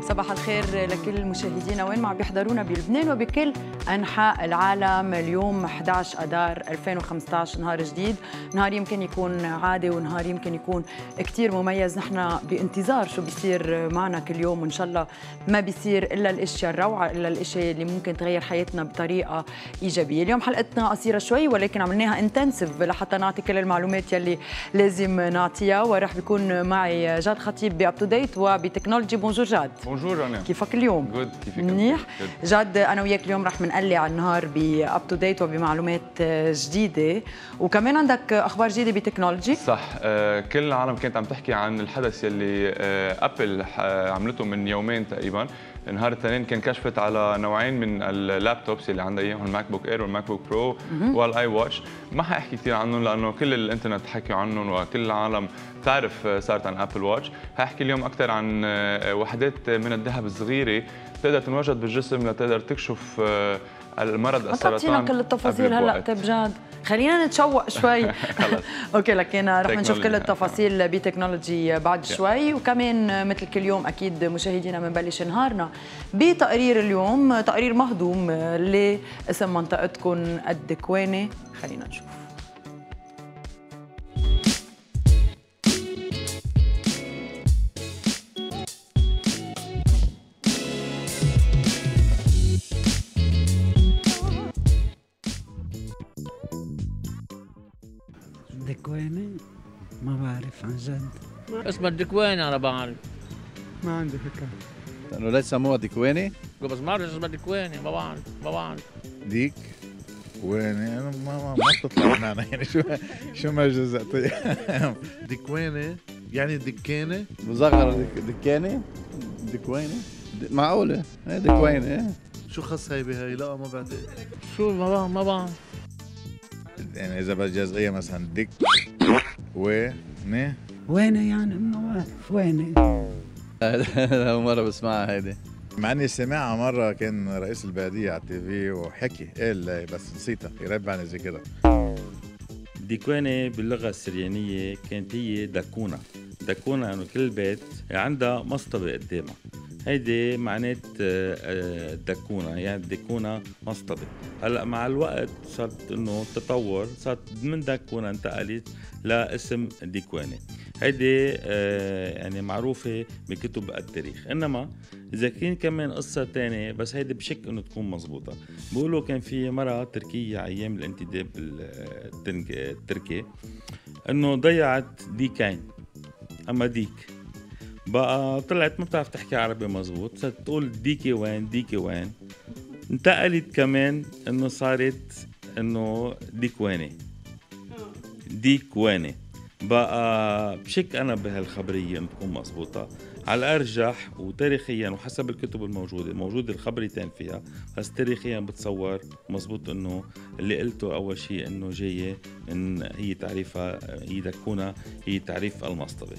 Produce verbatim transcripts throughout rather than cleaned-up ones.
صباح الخير لكل مشاهدينا وين ما عم بيحضرونا بلبنان وبكل انحاء العالم. اليوم أحد عشر اذار ألفين وخمسة عشر، نهار جديد، نهار يمكن يكون عادي ونهار يمكن يكون كثير مميز. نحن بانتظار شو بيصير معنا كل يوم، وان شاء الله ما بيصير الا الاشياء الروعه، الا الاشياء اللي ممكن تغير حياتنا بطريقه ايجابيه. اليوم حلقتنا قصيره شوي ولكن عملناها انتنسيف لحتى نعطي كل المعلومات يلي لازم نعطيها، وراح بيكون معي جاد خطيب باب تو ديت وبتكنولوجي. بونجور جاد. بونجور رانيا، كيفك اليوم؟ جود. كيفك؟ منيح. جاد انا وياك اليوم رح منقلع النهار باب تو ديت وبمعلومات جديده، وكمان عندك اخبار جديده بتكنولوجي. صح. آه كل العالم كانت عم تحكي عن الحدث يلي آه ابل عملته من يومين تقريبا. نهار الاثنين كان كشفت على نوعين من اللابتوبس اللي عندها اياهم، الماك بوك اير والماك بوك برو والاي واتش. ما حاحكي كثير عنهم لانه كل الانترنت حكوا عنهم وكل العالم تعرف صارت عن ابل واتش. حاحكي اليوم اكثر عن وحدات من الذهب الصغيره بتقدر تنوجد بالجسم لتقدر تكشف المرض السرطان. ما كل التفاصيل هلا طيب جاد، خلينا نتشوق شوي. اوكي، لكن رح نشوف كل التفاصيل بتكنولوجي بعد شوي. وكمان مثل كل يوم اكيد مشاهدينا بنبلش نهارنا بتقرير اليوم، تقرير مهضوم لاسم منطقتكم الدكواني. خلينا نشوف. دكواني؟ ما بعرف عن جد. اسمها الدكواني انا بعرف. ما عندي فكره. لانه ليش سموها ديكواني؟ بس ما بعرف اسمها الدكواني، ما بعرف ما بعرف. ديك واني انا ما ما, ما بتطلع معنا يعني شو شو ما جزأت. دكواني يعني دكانه مصغر دكاني دكواني معقوله ايه دكواني ايه. شو خص هي بهي؟ لا ما بعتقد. شو ما بعرف ما بعرف يعني اذا بالجزئيه مثلا دك وين وين يعني ما بعرف وين. اول مره بسمعها هيدي، مع اني سمعها مره. كان رئيس البلديه على التي في وحكي قال بس نسيتها، يربى عن زي كده. ديكواني باللغه السريانيه كانت هي دكونه. دكونه انه كل بيت عندها مصطبه قدامها، هيدي معنات دكونه، يعني دكونه مصطبه. هلا مع الوقت صارت انه تطور، صارت من دكونه انتقلت لاسم ديكواني. هيدي يعني معروفه بكتب التاريخ. انما اذا كان كمان قصه ثانيه بس هيدي بشك انه تكون مزبوطه. بيقولوا كان في مرأة تركيه ايام الانتداب التركي انه ضيعت ديكين، اما ديك بقى طلعت ما بتعرف تحكي عربي مزبوط، صارت تقول ديكي وين ديكي وين. انتقلت كمان انه صارت انه ديكواني ديكواني. بقى بشك انا بهالخبريه انه تكون مزبوطه على الارجح، وتاريخيا وحسب الكتب الموجوده موجود الخبريتين فيها، بس تاريخيا بتصور مزبوط انه اللي قلته اول شيء انه جايه من هي تعريفها هي دكونه، هي تعريف المصطبه.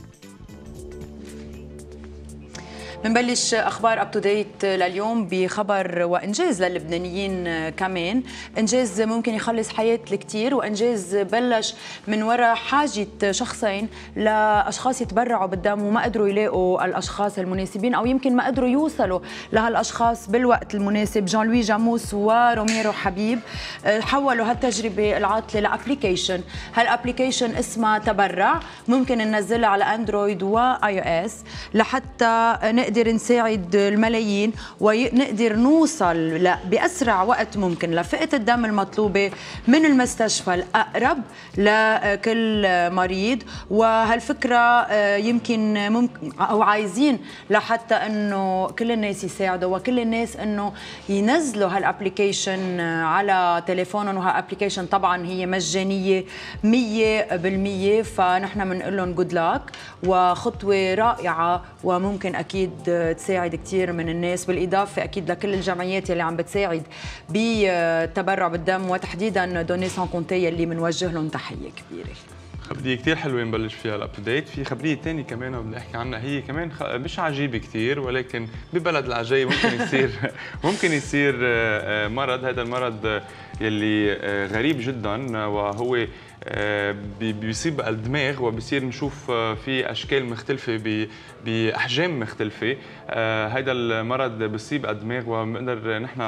بنبلش اخبار اب تو ديت لليوم بخبر وانجاز للبنانيين، كمان انجاز ممكن يخلص حياه الكثير، وانجاز بلش من وراء حاجه شخصين لاشخاص يتبرعوا بالدم وما قدروا يلاقوا الاشخاص المناسبين، او يمكن ما قدروا يوصلوا لهالاشخاص بالوقت المناسب. جان لوي جاموس وروميرو حبيب حولوا هالتجربه العاطله لابليكيشن. هالابليكيشن اسمها تبرع، ممكن ننزلها على اندرويد واي او اس لحتى نقدر نقدر نساعد الملايين ونقدر نوصل بأسرع وقت ممكن لفئة الدم المطلوبة من المستشفى الأقرب لكل مريض. وهالفكرة يمكن ممكن أو عايزين لحتى أنه كل الناس يساعدوا وكل الناس أنه ينزلوا هالابليكيشن على تليفونهم. وهالابليكيشن طبعا هي مجانية مية بالمية، فنحن بنقول لهم جود لاك، وخطوة رائعة وممكن أكيد تساعد كثير من الناس، بالإضافة أكيد لكل الجمعيات اللي عم بتساعد بالتبرع بالدم، وتحديدا دوني سان كونتي اللي بنوجه لهم تحية كبيرة. خبريه كثير حلوه نبلش فيها الاب تو ديت. في خبريه ثانيه كمان بدنا نحكي عنها، هي كمان مش عجيبه كثير ولكن ببلد العجايب ممكن يصير ممكن يصير مرض. هذا المرض يلي غريب جدا وهو بيصيب الدماغ وبصير نشوف في اشكال مختلفه باحجام مختلفه. هذا المرض بيصيب الدماغ وبنقدر نحن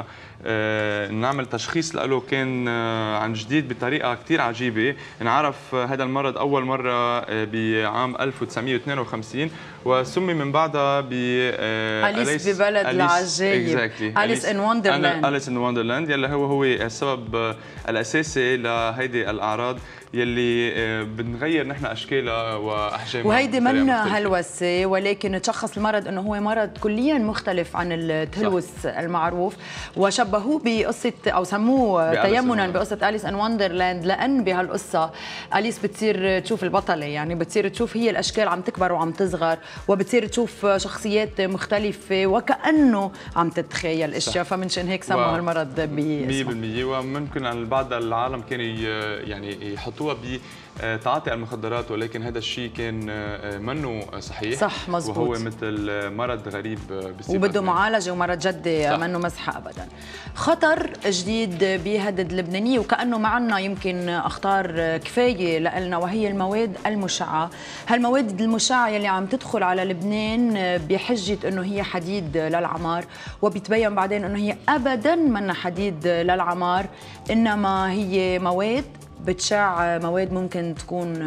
نعمل تشخيص له كان عن جديد بطريقه كثير عجيبه. انعرف هذا المرض اول مره بعام ألف وتسعمئة واثنين وخمسين وسمي من بعدها ب أليس ببلد العجائب، أليس إن وندرلاند. أليس إن وندرلاند يلي هو هو السبب الاساسي لهيدي الاعراض يلي بنغير نحن اشكالها واحجامها. وهيدي منا هلوسه، ولكن تشخص المرض انه هو مرض كليا مختلف عن التهلوس صح. المعروف، وشبهوه بقصه او سموه تيمنا بقصه أليس إن وندرلاند، لان بهالقصه أليس بتصير تشوف البطله، يعني بتصير تشوف هي الاشكال عم تكبر وعم تصغر، وبتصير تشوف شخصيات مختلفه وكانه عم تتخيل اشياء، فمنشان هيك سموا هالمرض باسمه مية بالمية. وممكن بعض العالم كانوا يعني يحطوا بتعاطي المخدرات، ولكن هذا الشيء كان منه صحيح. صح مزبوط. وهو مثل مرض غريب بصير وبده معالجه ومرض جدي منه مسحه ابدا. خطر جديد بيهدد اللبنانيه وكانه معنا يمكن اخطار كفايه لنا، وهي المواد المشعه. هالمواد المشعه يلي عم تدخل على لبنان بحجه انه هي حديد للعمار، وبيتبين بعدين انه هي ابدا منها حديد للعمار، انما هي مواد بتشع، مواد ممكن تكون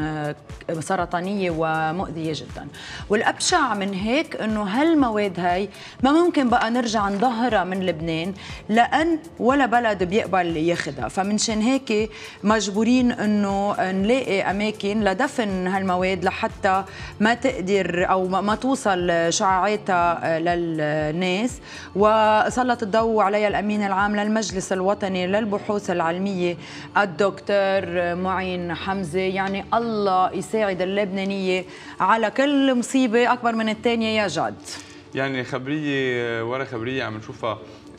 سرطانية ومؤذية جدا. والأبشع من هيك أنه هالمواد هاي ما ممكن بقى نرجع نظهرها من لبنان، لأن ولا بلد بيقبل ياخدها. فمنشان هيك مجبورين أنه نلاقي أماكن لدفن هالمواد لحتى ما تقدر أو ما توصل شعاعاتها للناس. وسلط الضوء عليها الأمين العام للمجلس الوطني للبحوث العلمية الدكتور معين حمزة. يعني الله يساعد اللبنانية على كل مصيبة أكبر من الثانية يا جد. يعني خبرية ورا خبرية عم نشوفها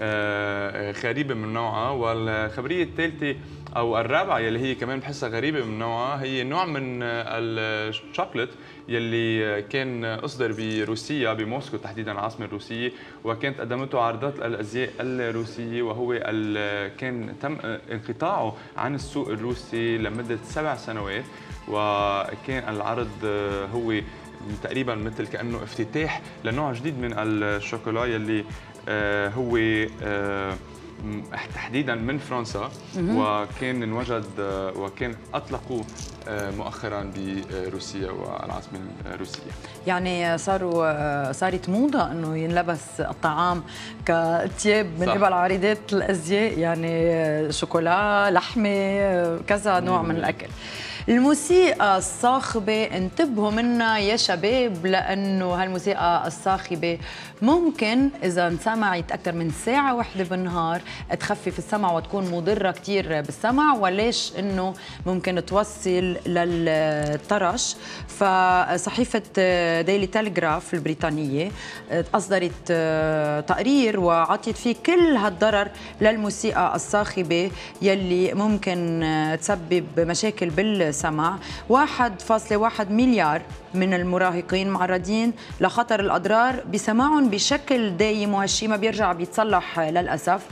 غريبة من نوعها، والخبرية الثالثة أو الرابعة يلي هي كمان بحسها غريبة من نوعها هي نوع من الشوكولات يلي كان أصدر بروسيا بموسكو تحديدا العاصمة الروسية، وكانت قدمته عرضات الأزياء الروسية، وهو كان تم انقطاعه عن السوق الروسي لمدة سبع سنوات. وكان العرض هو تقريبا مثل كأنه افتتاح لنوع جديد من الشوكولا يلي هو تحديدا من فرنسا، وكان انوجد وكان اطلقوه مؤخرا بروسيا والعاصمه الروسيه. يعني صاروا صارت موضه انه ينلبس الطعام كثياب من قبل عارضات الازياء، يعني شوكولا، لحمه، كذا نوع من الاكل. الموسيقى الصاخبة انتبهوا منها يا شباب، لأنه هالموسيقى الصاخبة ممكن إذا انسمعت أكثر من ساعة واحدة بالنهار تخفف السمع وتكون مضرة كتير بالسمع، وليش إنه ممكن توصل للطرش. فصحيفة ديلي تيليغراف البريطانية أصدرت تقرير وعطيت فيه كل هالضرر للموسيقى الصاخبة يلي ممكن تسبب مشاكل بال سمع. واحد فاصلة واحد مليار من المراهقين معرضين لخطر الأضرار بسماعهم بشكل دايم، وهالشيء ما بيرجع بيتصلح للأسف.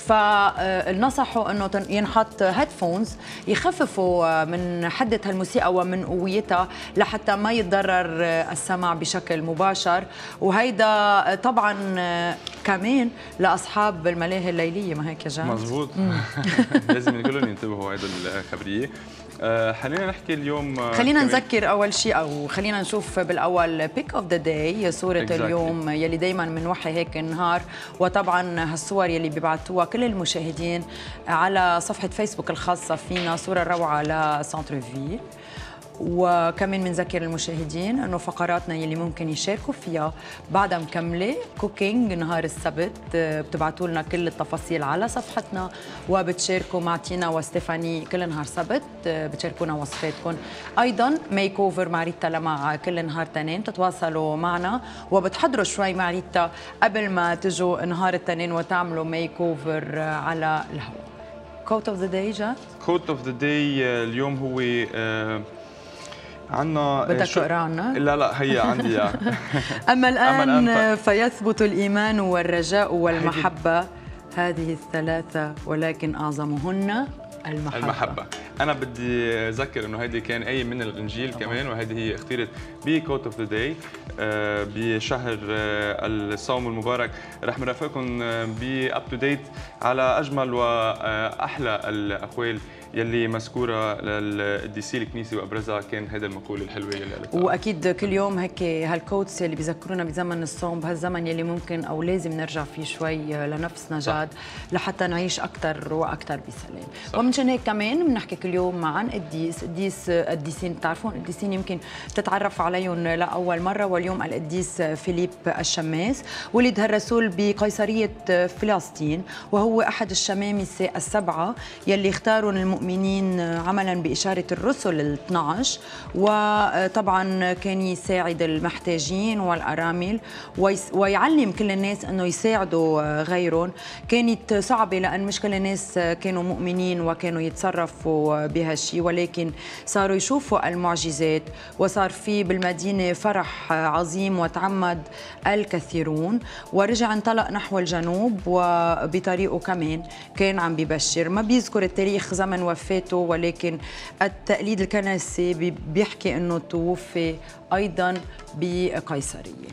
فنصحوا أنه ينحط هيدفونز يخففوا من حدة هالموسيقى ومن قويتها لحتى ما يتضرر السمع بشكل مباشر. وهيدا طبعا كمان لأصحاب الملاهي الليلية، ما هيك يا جان؟ مزبوط. لازم كلهم ينتبهوا هيدا الخبرية. أه خلينا نحكي اليوم، خلينا نذكر اول شيء او خلينا نشوف بالاول بيك اوف ذا داي، صوره exactly. اليوم يلي دائما بنوحي هيك النهار. وطبعا هالصور يلي بيبعتوها كل المشاهدين على صفحه فيسبوك الخاصه فينا، صوره روعه لسانتر فيل. وكمان بنذكر المشاهدين انه فقراتنا يلي ممكن يشاركوا فيها بعدها مكمله كوكينج نهار السبت، بتبعتوا لنا كل التفاصيل على صفحتنا وبتشاركوا مع تينا وستيفاني كل نهار سبت، بتشاركونا وصفاتكم. ايضا ميك اوفر مع ريتا لمع كل نهار تنين، بتتواصلوا معنا وبتحضروا شوي مع ريتا قبل ما تجوا نهار التنين وتعملوا ميك اوفر على الهواء. كوت اوف ذا داي جاد؟ كوت اوف ذا داي اليوم هو آه عنا بدك تقرا عنا؟ لا لا هي عندي اياها. أما الآن, أما الآن ف... فيثبت الإيمان والرجاء والمحبة، هذه الثلاثة ولكن أعظمهن المحبة. المحبة انا بدي اذكر انه هيدي كان اي من الانجيل طبعا. كمان، وهيدي هي اختيرت بكوت اوف ذا داي بشهر آه الصوم المبارك. رح نرافقكم باب تو ديت على اجمل واحلى الاقوال يلي مذكوره للقديسي الكنيسه، وابرزها كان هذا المقوله الحلوه يلي قالتها. واكيد كل يوم هيك هالكوتس اللي بيذكرونا بزمن الصوم، بهالزمن يلي ممكن او لازم نرجع فيه شوي لنفسنا جاد لحتى نعيش اكثر واكثر بسلام. ومنشان هيك كمان بنحكي كل يوم عن قديس قديس قديسين. بتعرفون قديسين يمكن تتعرف عليهم لاول مره، واليوم القديس فيليب الشماس ولد هالرسول بقيصريه فلسطين، وهو احد الشمامسه السبعه يلي اختاروا المؤمنين عملا بإشارة الرسل الاثنى عشر، وطبعا كان يساعد المحتاجين والأرامل ويعلم كل الناس أنه يساعدوا غيرهم. كانت صعبة لأن مش كل الناس كانوا مؤمنين وكانوا يتصرفوا بهالشيء، ولكن صاروا يشوفوا المعجزات وصار في بالمدينة فرح عظيم وتعمد الكثيرون، ورجع انطلق نحو الجنوب وبطريقه كمان كان عم ببشر. ما بيذكر التاريخ زمن وفاته، ولكن التقليد الكنسي بيحكي انه توفي ايضا بقيصريه.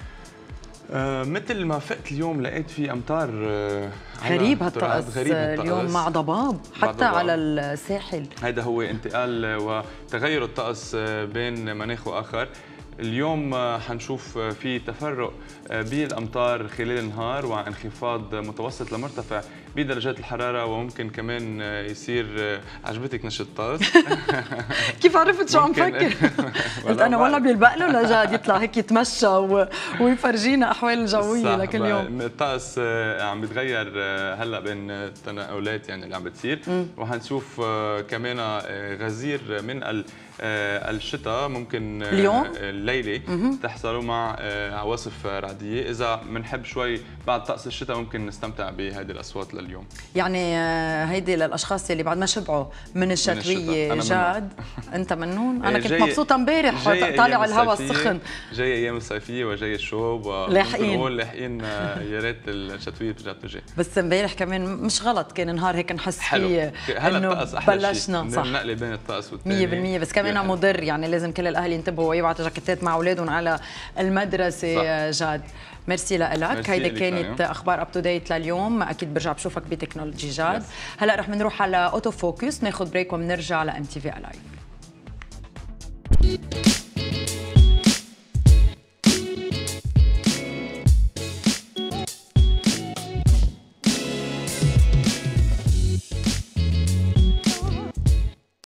آه مثل ما فقت اليوم لقيت في امطار آه غريب هالطقس اليوم مع ضباب حتى ضباب. على الساحل. هذا هو انتقال وتغير الطقس بين مناخ واخر. اليوم حنشوف في تفرق بالامطار خلال النهار وانخفاض متوسط لمرتفع بدرجات الحراره، وممكن كمان يصير. عجبتك نشط الطقس؟ كيف عرفت شو عم فكر؟ قلت انا والله بيلبق له لجاد يطلع هيك يتمشى ويفرجينا احوال الجويه لكل يوم. الطقس عم بيتغير هلا بين التنقلات يعني اللي عم بتصير، وحنشوف كمان غزير من الشتاء ممكن اليوم الليله تحصلوا مع عواصف رعديه. اذا بنحب شوي بعد طقس الشتاء ممكن نستمتع بهذه الاصوات لليوم. يعني هيدي للاشخاص اللي بعد ما شبعوا من الشتويه. جاد انت منون. انا كنت مبسوطه امبارح طالع الهواء السخن. جاي ايام الصيفيه وجاي الشوب لاحقين لاحقين يا ريت الشتويه ترجع تجي. بس امبارح كمان مش غلط، كان نهار هيك نحس فيه انه بلشنا صح النقله بين الطقس والثاني مية بالمية. بس كمان مضر، يعني لازم كل الاهل ينتبهوا ويبعتوا جاكيتات مع اولادهم على المدرسه. صح. جاد ميرسي لك. هيدا كانت اخبار اب تو ديت لليوم. اكيد برجع بشوفك بتكنولوجي جاد. هلا رح بنروح على اوتو فوكس، ناخذ بريك وبنرجع لام تي في الايف.